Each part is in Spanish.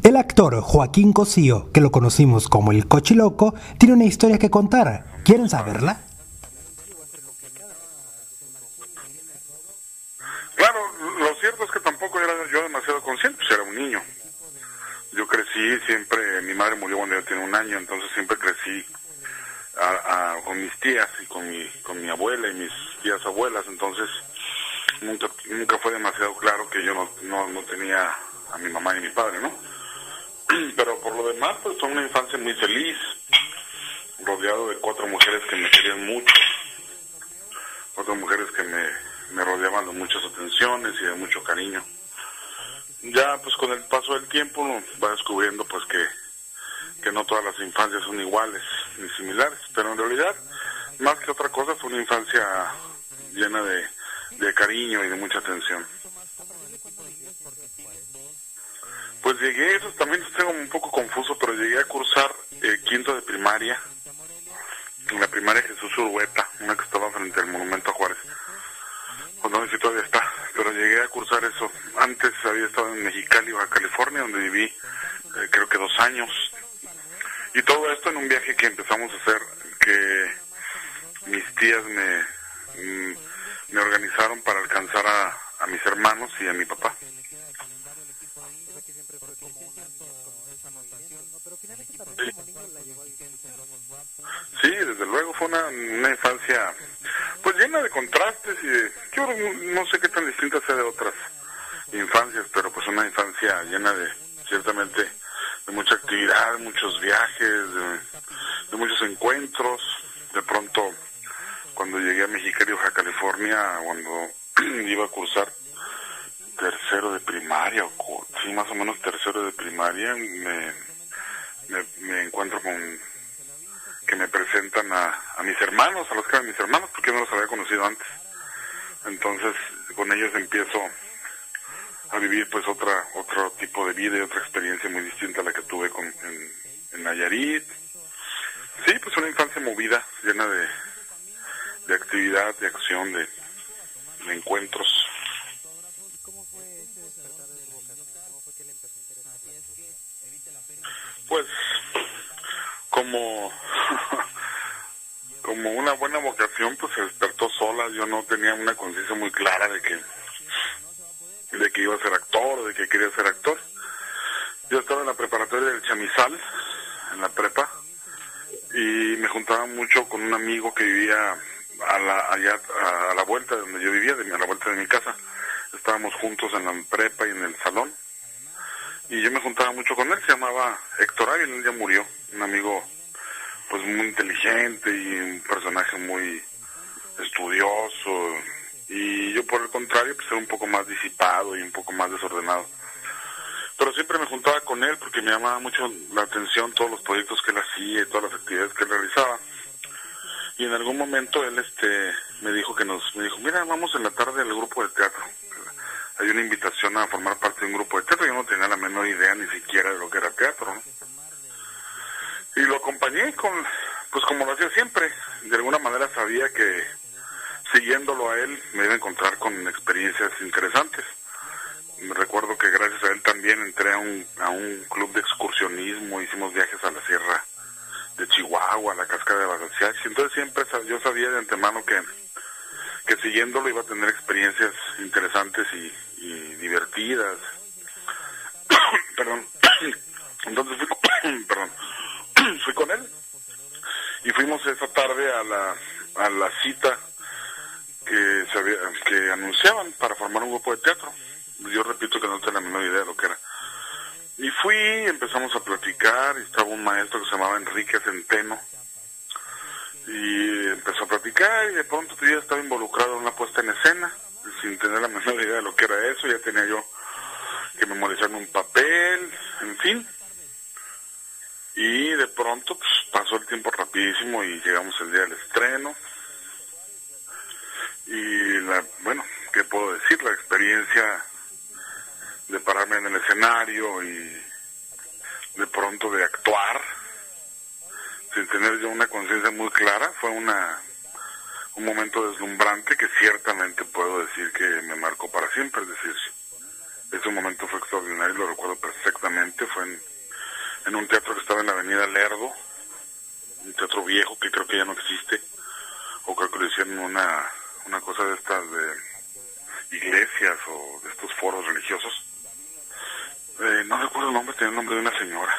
El actor Joaquín Cosío, que lo conocimos como el Cochiloco, tiene una historia que contar. ¿Quieren saberla? Claro, lo cierto es que tampoco era yo demasiado consciente, pues era un niño. Yo crecí siempre, mi madre murió cuando yo tenía 1 año, entonces siempre crecí con mis tías y con mi abuela y mis tías abuelas, entonces nunca fue demasiado claro que yo no tenía a mi mamá y mi padre, ¿no? Pero por lo demás, pues fue una infancia muy feliz, rodeado de 4 mujeres que me querían mucho, 4 mujeres que me rodeaban de muchas atenciones y de mucho cariño. Ya pues con el paso del tiempo uno va descubriendo pues que no todas las infancias son iguales ni similares, pero en realidad más que otra cosa fue una infancia llena de cariño y de mucha atención. Pues llegué, eso también estoy un poco confuso, pero llegué a cursar quinto de primaria, en la primaria Jesús Urhueta, una que estaba frente al Monumento a Juárez. Pues no sé si todavía está, pero llegué a cursar eso. Antes había estado en Mexicali, Baja California, donde viví creo que 2 años. Y todo esto en un viaje que empezamos a hacer, que mis tías me organizaron para alcanzar a mis hermanos y a mi papá. Sí, desde luego fue una infancia pues llena de contrastes y yo no sé qué tan distinta sea de otras infancias, pero pues una infancia llena de ciertamente de mucha actividad, muchos viajes, de muchos encuentros. De pronto cuando llegué a Mexicali, Baja California, cuando iba a cursar tercero de primaria, sí, más o menos tercero de primaria, me encuentro con que me presentan a mis hermanos, a los que eran mis hermanos, porque no los había conocido antes. Entonces, con ellos empiezo a vivir pues otro tipo de vida y otra experiencia muy distinta a la que tuve en Nayarit. Sí, pues una infancia movida, llena de actividad, de acción, de encuentros. Pues como una buena vocación, pues se despertó sola. Yo no tenía una conciencia muy clara de que iba a ser actor o de que quería ser actor. Yo estaba en la preparatoria del Chamizal, en la prepa, y me juntaba mucho con un amigo que vivía allá a la vuelta de donde yo vivía, a la vuelta de mi casa. Estábamos juntos en la prepa y en el salón, y yo me juntaba mucho con él. Se llamaba Héctor Ávila, él ya murió, un amigo pues muy inteligente y un personaje muy estudioso, y yo por el contrario pues era un poco más disipado y un poco más desordenado, pero siempre me juntaba con él porque me llamaba mucho la atención todos los proyectos que él hacía y todas las actividades que él realizaba. Y en algún momento él me dijo, mira, vamos en la tarde al grupo de teatro. Hay una invitación a formar parte de un grupo de teatro. Yo no tenía la menor idea ni siquiera de lo que era teatro, ¿no? Y lo acompañé pues como lo hacía siempre. De alguna manera sabía que siguiéndolo a él me iba a encontrar con experiencias interesantes. Me recuerdo que gracias a él también entré a un club de excursionismo, hicimos viajes a la sierra de Chihuahua, a la cascada de Bagasiachi. Entonces siempre yo sabía de antemano que siguiéndolo iba a tener experiencias interesantes y divertidas. Perdón. Entonces fui con él y fuimos esa tarde a la cita que anunciaban para formar un grupo de teatro. Yo repito que no tenía la menor idea de lo que era. Y empezamos a platicar, y estaba un maestro que se llamaba Enrique Centeno, y empezó a platicar, y de pronto yo ya estaba involucrado en una puesta en escena, sin tener la menor idea de lo que era eso. Ya tenía yo que memorizarme un papel, en fin. Y de pronto pues, pasó el tiempo rapidísimo y llegamos el día del estreno. Y bueno, ¿qué puedo decir? La experiencia de pararme en el escenario y de pronto de actuar sin tener yo una conciencia muy clara fue un momento deslumbrante que ciertamente puedo decir que me marcó para siempre. Es decir, Ese momento fue extraordinario, lo recuerdo perfectamente. Fue en un teatro que estaba en la avenida Lerdo, un teatro viejo que creo que ya no existe, o creo que lo hicieron una cosa de estas de iglesias o de estos foros religiosos. No recuerdo el nombre, tenía el nombre de una señora.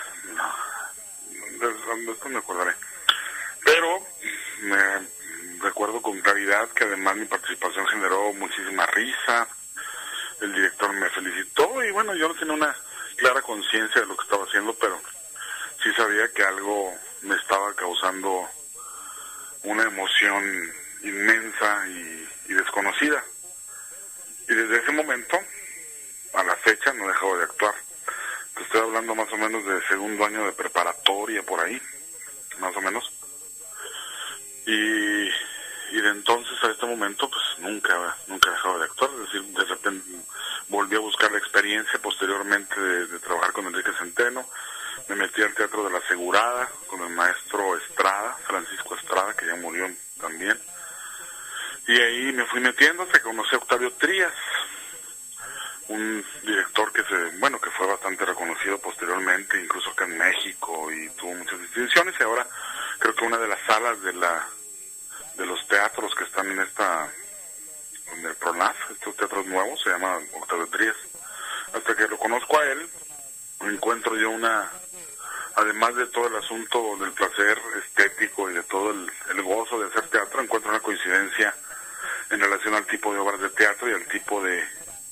Después me acordaré. Pero me recuerdo con claridad que además mi participación generó muchísima risa. El director me felicitó y bueno, yo no tenía una clara conciencia de lo que estaba haciendo, pero sí sabía que algo me estaba causando una emoción inmensa y desconocida. Y desde ese momento, a la fecha, no he dejado de actuar. Te estoy hablando más o menos de segundo año de preparatoria, por ahí, más o menos. Y de entonces a este momento, pues nunca he dejado de actuar. Es decir, de repente volví a buscar la experiencia posteriormente de trabajar con Enrique Centeno. Me metí al Teatro de la Segurada con el maestro Estrada, Francisco Estrada, que ya murió también. Y ahí me fui metiendo hasta que conocí a Octavio Trías, un director que fue bastante reconocido posteriormente, incluso acá en México, y tuvo muchas distinciones. Y ahora creo que una de las salas de los teatros que están en el PRONAF, estos teatros nuevos, se llama Octavio Trías. Hasta que lo conozco a él, encuentro yo además de todo el asunto del placer estético y de todo el gozo de hacer teatro, encuentro una coincidencia en relación al tipo de obras de teatro y al tipo de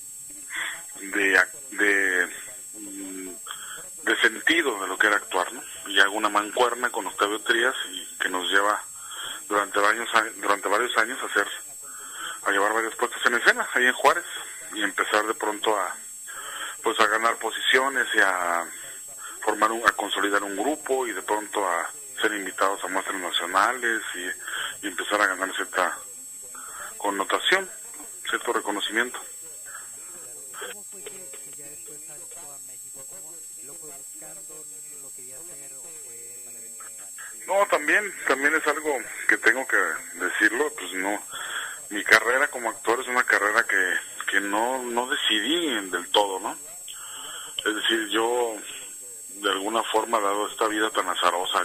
sentido de lo que era actuar, ¿no? Y hago una mancuerna con Octavio Trías y que nos lleva durante varios años a llevar varias puestas en escena ahí en Juárez y empezar de pronto a ganar posiciones y a consolidar un grupo y de pronto a ser invitados a muestras nacionales y empezar a ganar cierta connotación, cierto reconocimiento. ¿Cómo fue que ya después saltó a México? ¿Cómo lo fue buscando, lo quería hacer o fue para venir? No, también es algo que tengo que decirlo, pues no, mi carrera como actor es una carrera que no decidí del todo, ¿no? Es decir, yo de alguna forma, dado esta vida tan azarosa,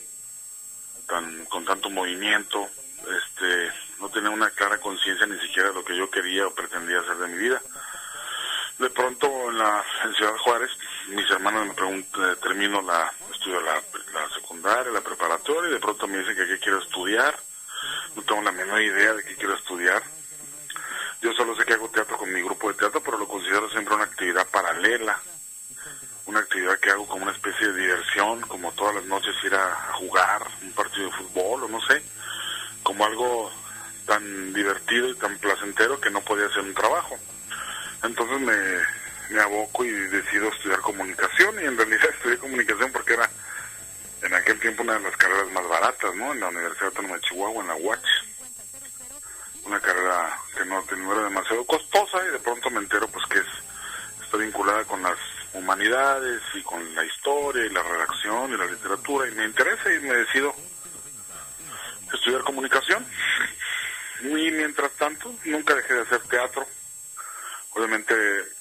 con tanto movimiento, no tenía una clara conciencia ni siquiera de lo que yo quería o pretendía hacer de mi vida. De pronto en Ciudad Juárez, mis hermanos me preguntan, estudio la secundaria, la preparatoria, y de pronto me dicen que qué quiero estudiar. No tengo la menor idea de qué quiero estudiar. Yo solo sé que hago teatro con mi grupo de teatro, pero lo considero siempre una actividad paralela, una actividad que hago como una especie de diversión, como todas las noches ir a jugar un partido de fútbol o no sé, como algo tan divertido y tan placentero que no podía ser un trabajo. Entonces me aboco y decido estudiar comunicación, y en realidad estudié comunicación porque era en aquel tiempo una de las carreras más baratas, ¿no? En la Universidad Autónoma de Chihuahua, en la UACH. Una carrera que no era demasiado costosa, y de pronto me entero pues que está vinculada con las humanidades y con la historia y la redacción y la literatura, y me interesa y me decido estudiar comunicación. Y mientras tanto nunca dejé de hacer teatro. Obviamente,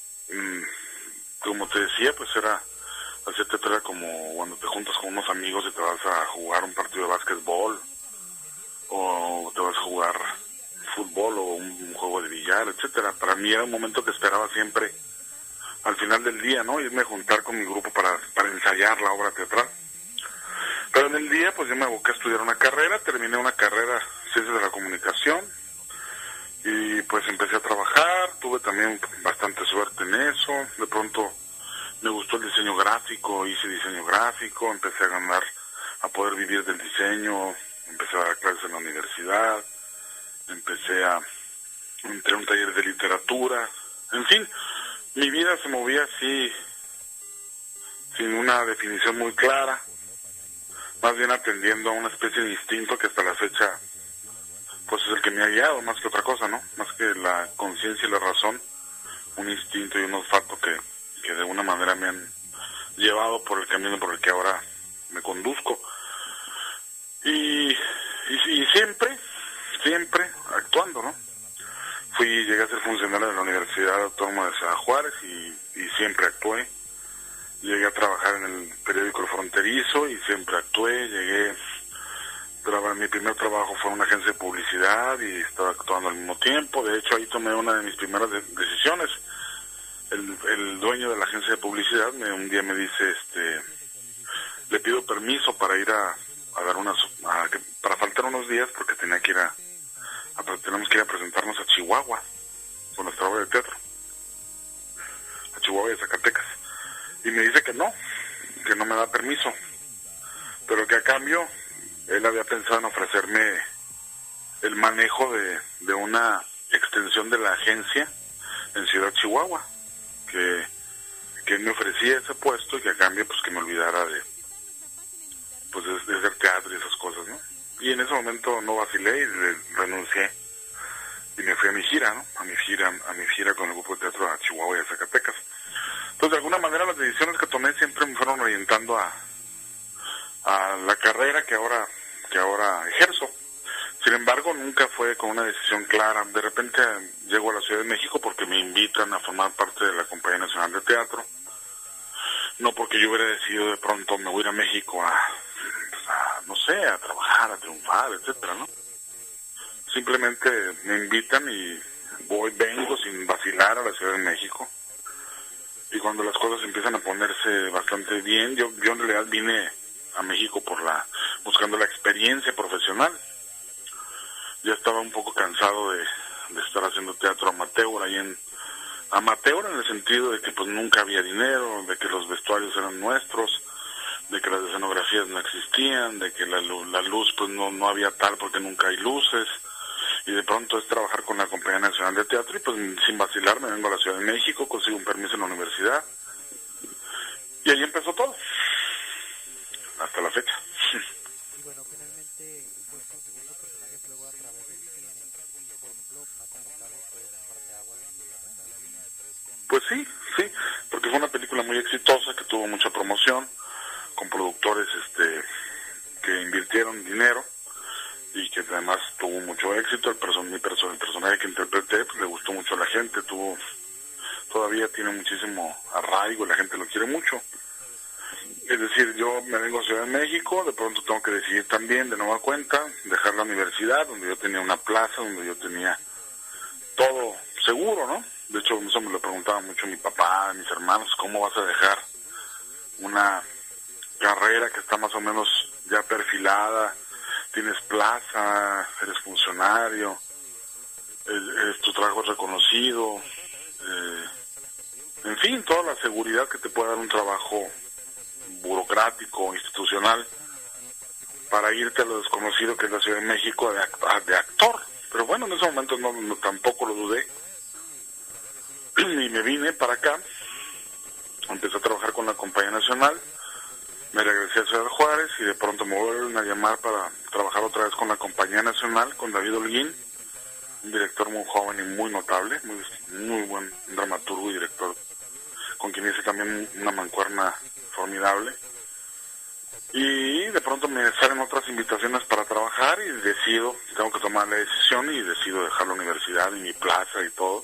como te decía, pues hacer teatro era como cuando te juntas con unos amigos y te vas a jugar un partido de básquetbol, o te vas a jugar fútbol o un juego de billar, etcétera. Para mí era un momento que esperaba siempre al final del día, ¿no? Irme a juntar con mi grupo para ensayar la obra teatral. Pero en el día, pues yo me aboqué a estudiar una carrera, terminé una carrera, Ciencias de la Comunicación, y pues empecé a trabajar, tuve también bastante suerte en eso. De pronto me gustó el diseño gráfico, hice diseño gráfico, empecé a poder vivir del diseño, empecé a dar clases en la universidad, entré a un taller de literatura, en fin, mi vida se movía así, sin una definición muy clara, más bien atendiendo a una especie de instinto que hasta la fecha pues es el que me ha guiado más que otra cosa, ¿no? Más que la conciencia y la razón, un instinto y un olfato que de alguna manera me han llevado por el camino por el que ahora me conduzco. Y siempre actuando, ¿no? llegué a ser funcionario de la Universidad Autónoma de Ciudad Juárez y siempre actué. Llegué a trabajar en el periódico El Fronterizo y siempre actué. Mi primer trabajo fue en una agencia de publicidad y estaba actuando al mismo tiempo. De hecho, ahí tomé una de mis primeras decisiones. El dueño de la agencia de publicidad un día me dice, le pido permiso para ir a dar para faltar unos días porque tenemos que ir a presentarnos a Chihuahua con nuestra obra de teatro, a Chihuahua y a Zacatecas. Y me dice que no me da permiso, pero que a cambio él había pensado en ofrecerme el manejo de una extensión de la agencia en Ciudad Chihuahua, que él me ofrecía ese puesto y que a cambio pues que me olvidara de hacer teatro y esas cosas, ¿no? Y en ese momento no vacilé y renuncié y me fui a mi gira, ¿no? A mi gira con el grupo de teatro a Chihuahua y a Zacatecas. Entonces, de alguna manera, las decisiones que tomé siempre me fueron orientando a la carrera que ahora ejerzo. Sin embargo, nunca fue con una decisión clara. De repente llego a la Ciudad de México porque me invitan a formar parte de la Compañía Nacional de Teatro. No porque yo hubiera decidido de pronto me voy a ir a México no sé, a trabajar, a triunfar, etcétera, ¿no? Simplemente me invitan y vengo sin vacilar a la Ciudad de México. Y cuando las cosas empiezan a ponerse bastante bien, yo en realidad vine a México buscando la experiencia profesional. Ya estaba un poco cansado de estar haciendo teatro amateur amateur en el sentido de que pues nunca había dinero, de que los vestuarios eran nuestros, de que las escenografías no existían, de que la luz pues no había tal porque nunca hay luces. Y de pronto es trabajar con la Compañía Nacional de Teatro y pues sin vacilar me vengo a la Ciudad de México, consigo un permiso en la universidad y ahí empezó todo, hasta la fecha. Y bueno, finalmente pues conseguir los personajes luego a través del cine, y por ejemplo, Matando Cabos fue un parteaguas en tu carrera. Pues sí, porque fue una película muy exitosa que tuvo mucha promoción, con productores que invirtieron dinero y que además tuvo mucho éxito. El personaje que interpreté pues, le gustó mucho a la gente, todavía tiene muchísimo arraigo, la gente lo quiere mucho. Es decir, yo me vengo a Ciudad de México, de pronto tengo que decidir también de nueva cuenta, dejar la universidad, donde yo tenía una plaza, donde yo tenía todo seguro, ¿no? De hecho, eso me lo preguntaba mucho mi papá, mis hermanos, ¿cómo vas a dejar una carrera que está más o menos ya perfilada? Tienes plaza, eres funcionario, tu trabajo es reconocido, en fin, toda la seguridad que te puede dar un trabajo burocrático, institucional, para irte a lo desconocido que es la Ciudad de México de actor. Pero bueno, en ese momento tampoco lo dudé y me vine para acá, empecé a trabajar con la Compañía Nacional, me regresé a Ciudad Juárez y de pronto me vuelven a llamar para trabajar otra vez con la Compañía Nacional, con David Holguín, un director muy joven y muy notable, muy buen dramaturgo y director, con quien hice también una mancuerna formidable. Y de pronto me salen otras invitaciones para trabajar y tengo que tomar la decisión y decido dejar la universidad y mi plaza y todo,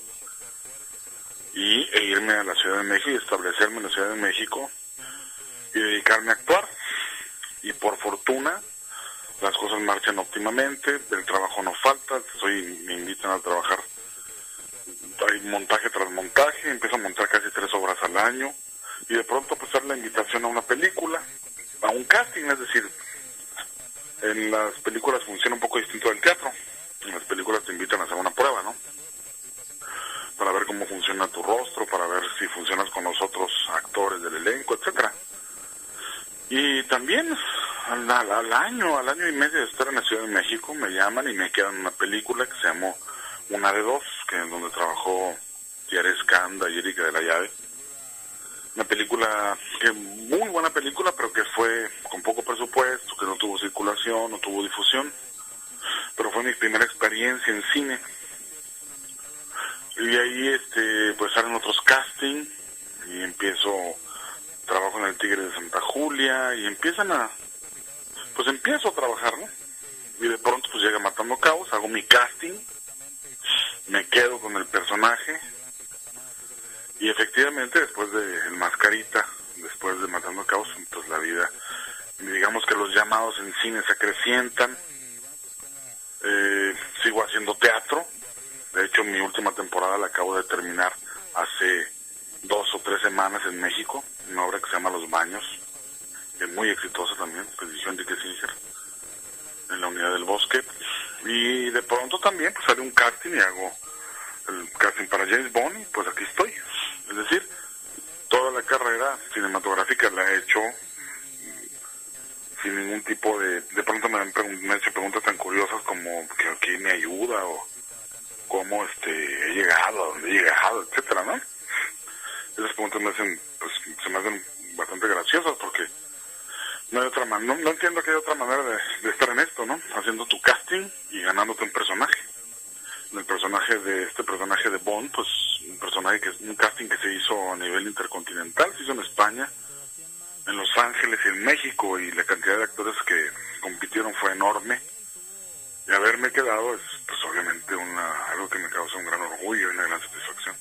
e irme a la Ciudad de México y establecerme en la Ciudad de México y dedicarme a actuar. Y por fortuna las cosas marchan óptimamente, el trabajo no falta, me invitan a trabajar, hay montaje tras montaje, empiezo a montar casi 3 obras al año y de pronto pues dar la invitación a una película, a un casting. Es decir, en las películas funciona un poco distinto del teatro. En las películas te invitan a hacer una prueba, ¿no? Para ver cómo funciona tu rostro, para ver si funcionas con los otros actores del elenco, etcétera. Y también al año y medio de estar en la Ciudad de México me llaman y me quedan una película que se llamó Una de Dos, donde trabajó Tiare Escanda y Erika de la Llave. Una película muy buena película, pero que fue con poco presupuesto, que no tuvo circulación, no tuvo difusión, pero fue mi primera experiencia en cine. Y ahí pues salen otros casting y trabajo en el Tigre de Santa Julia y empiezo a trabajar, ¿no? Y de pronto pues llega Matando Cabos, hago mi casting me quedo con el personaje, y efectivamente después de El Mascarita, después de Matando Cabos, pues la vida, digamos que los llamados en cine se acrecientan. Sigo haciendo teatro. De hecho, mi última temporada la acabo de terminar hace 2 o 3 semanas en México, una obra que se llama Los Baños, que es muy exitosa también, que dirigió Enrique Singer, en la Unidad del Bosque. Y de pronto también pues sale un casting y hago el casting para James Bond, y pues aquí estoy. Es decir, toda la carrera cinematográfica la he hecho sin ningún tipo de pronto me han hecho preguntas tan curiosas como ¿quién me ayuda? O cómo he llegado, a dónde he llegado, etcétera, ¿no? Esas preguntas se me hacen bastante graciosas, porque no hay otra no entiendo que hay otra manera de estar en esto, ¿no? Haciendo tu casting y ganándote un personaje. El personaje de Bond, pues un casting que se hizo a nivel intercontinental, se hizo en España, en Los Ángeles y en México, y la cantidad de actores que compitieron fue enorme. Y haberme quedado es, pues obviamente, algo que me causa un gran orgullo y una gran satisfacción.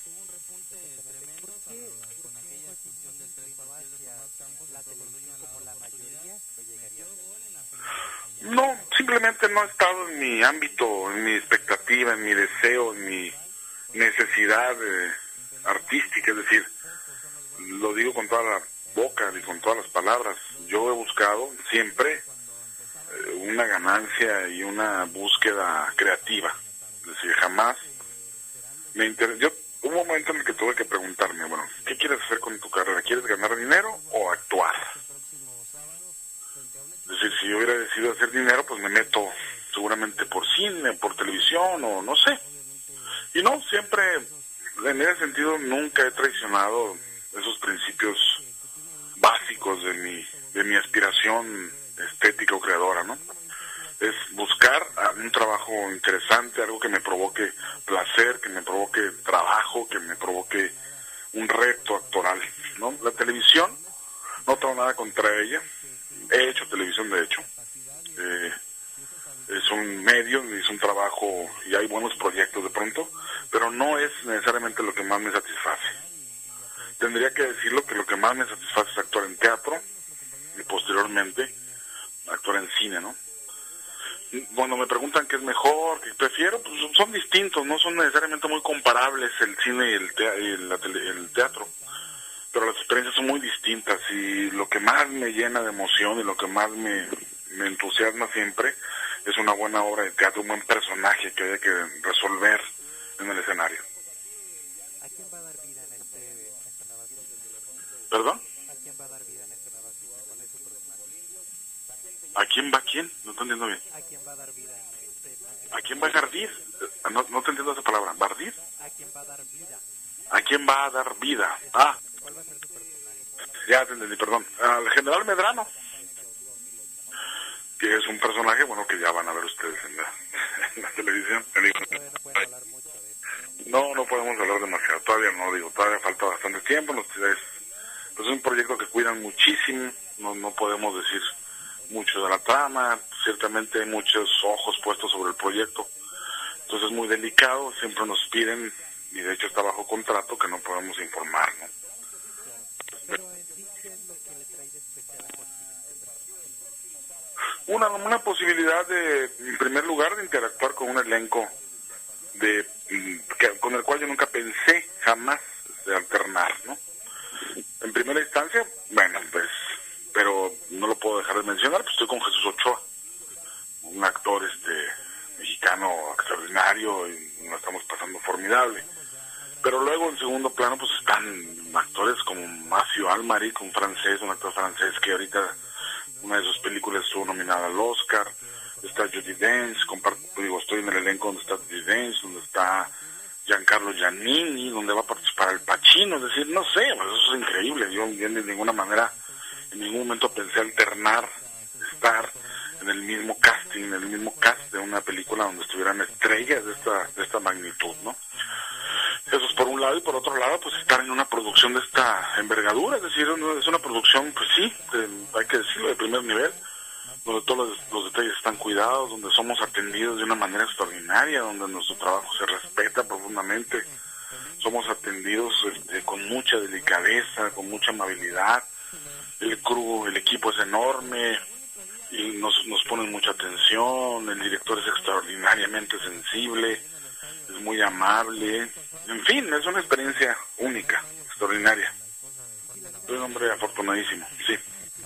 No, simplemente no ha estado en mi ámbito, en mi expectativa, en mi deseo, en mi necesidad artística. Es decir, lo digo con toda la boca y con todas las palabras. Yo he buscado siempre una ganancia y una búsqueda creativa. Es decir, jamás me interesó. Hubo un momento en el que tuve que preguntarme, bueno, ¿qué quieres hacer con tu carrera? ¿Quieres ganar dinero o actuar? Es decir, si yo hubiera decidido hacer dinero, pues me meto seguramente por cine, por televisión, o no sé. Y no, siempre, en ese sentido, nunca he traicionado esos principios básicos de mi aspiración estética o creadora, ¿no? Es buscar un trabajo interesante, algo que me provoque placer, que me provoque trabajo, que me provoque un reto actoral, ¿no? La televisión, no tengo nada contra ella. He hecho televisión, de hecho. Es un medio, es un trabajo y hay buenos proyectos de pronto, pero no es necesariamente lo que más me satisface. Tendría que decirlo que lo que más me satisface es actuar en teatro y posteriormente actuar en cine, ¿no? Cuando me preguntan qué es mejor, qué prefiero, pues son distintos, no son necesariamente muy comparables el cine y el teatro. Pero las experiencias son muy distintas, y lo que más me llena de emoción y lo que más me entusiasma siempre es una buena obra de teatro, un buen personaje que haya que resolver en el escenario. ¿A quién va a dar vida en esta nueva cine? ¿Perdón? ¿A quién va a dar vida en esta nueva cine? ¿Cuál es su personaje? ¿A quién va quién? No te entiendo bien. ¿A quién va a dar vida ¿A quién va a gardir? No te entiendo esa palabra. ¿Bardir? ¿A quién va a dar vida? ¿A quién va a dar vida? Ah. ¿Cuál va a ser su personaje? Ya te entendí, perdón. Al general Medrano, que es un personaje, bueno, que ya van a ver ustedes en la televisión. Todavía no pueden hablar mucho de eso. No podemos hablar demasiado, todavía falta bastante tiempo. Es un proyecto que cuidan muchísimo, no podemos decir mucho de la trama, ciertamente hay muchos ojos puestos sobre el proyecto, entonces es muy delicado, siempre nos piden, y de hecho está bajo contrato, que no podemos informar, ¿no? Pero en sí, ¿qué es lo que le trae de especial a Joaquín? Una posibilidad en primer lugar, de interactuar con un elenco con el cual yo nunca pensé jamás de alternar, ¿no? En primera instancia, bueno, pues, pero no lo puedo dejar de mencionar, pues estoy con Jesús Ochoa, un actor mexicano extraordinario, y nos estamos pasando formidable. Pero luego en segundo plano pues están actores como Matthew Almaric, un actor francés que ahorita una de sus películas estuvo nominada al Oscar. Está Judi Dench, estoy en el elenco donde está Judi Dench, donde está Giancarlo Giannini, donde va a participar Al Pacino. Es decir, no sé, pues eso es increíble. Yo de ninguna manera, en ningún momento pensé alternar, estar en el mismo casting, en el mismo cast de una película donde estuvieran estrellas de esta magnitud, ¿no? Eso es por un lado, y por otro lado, pues estar en una producción de esta envergadura, es decir, es una producción, pues sí, hay que decirlo, de primer nivel, donde todos los detalles están cuidados, donde somos atendidos de una manera extraordinaria, donde nuestro trabajo se respeta profundamente, somos atendidos con mucha delicadeza, con mucha amabilidad. El equipo es enorme y nos ponen mucha atención. El director es extraordinariamente sensible, es muy amable. En fin, es una experiencia única, extraordinaria. Soy un hombre afortunadísimo, sí.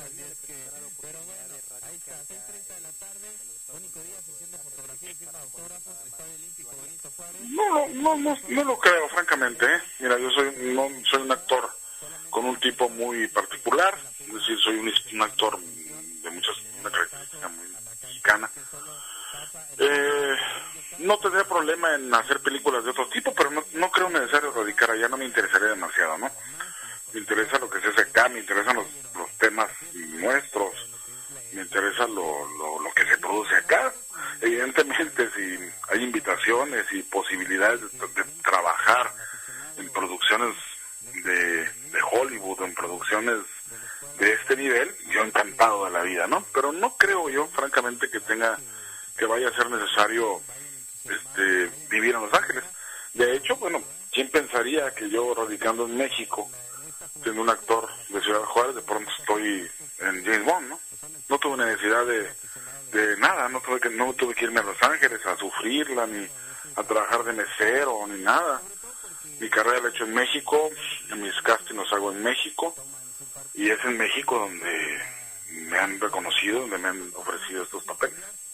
No lo creo, francamente, ¿eh? Mira, yo soy un actor con un tipo muy particular, es decir, soy un actor de una característica muy mexicana. No tendría problema en hacer películas de otro tipo, pero no creo necesario radicar allá, no me interesaría demasiado, ¿no? Me interesa lo que se hace acá, me interesan los temas nuestros, me interesa lo que se produce acá. Evidentemente, si hay invitaciones y posibilidades de trabajar en producciones de Hollywood, en producciones de este nivel, yo encantado de la vida, ¿no? Pero no creo yo, francamente, que vaya a ser necesario vivir en Los Ángeles. De hecho, bueno, ¿quién pensaría que yo, radicando en México, siendo un actor de Ciudad Juárez, de pronto estoy en James Bond, ¿no? No tuve necesidad de nada, no tuve que irme a Los Ángeles a sufrirla, ni a trabajar de mesero, ni nada. Mi carrera la he hecho en México, mis castings los hago en México, y es en México donde me han reconocido, donde me han ofrecido estos papeles.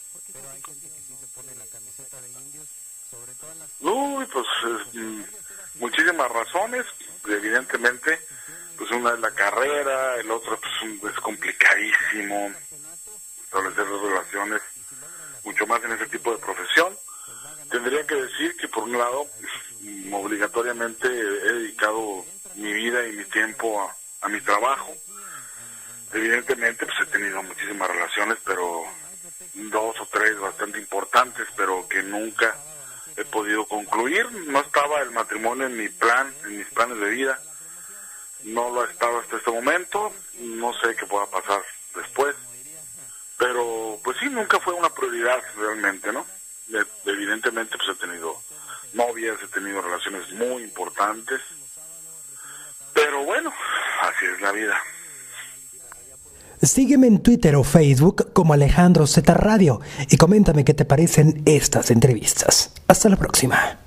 Uy, pues muchísimas razones, evidentemente, pues una es la carrera, el otro pues es complicadísimo establecer relaciones, mucho más en ese tipo de profesión. Tendría que decir que por un lado, obligatoriamente he dedicado mi vida y mi tiempo a mi trabajo. Evidentemente pues he tenido muchísimas relaciones, pero 2 o 3 bastante importantes, pero que nunca he podido concluir. No estaba el matrimonio en mis planes de vida, no lo ha estado hasta este momento, no sé qué pueda pasar después, pero pues sí, nunca fue una prioridad realmente, ¿no? Evidentemente pues he tenido novias, he tenido relaciones muy importantes, pero bueno, así es la vida. Sígueme en Twitter o Facebook como Alejandro Z Radio y coméntame qué te parecen estas entrevistas. Hasta la próxima.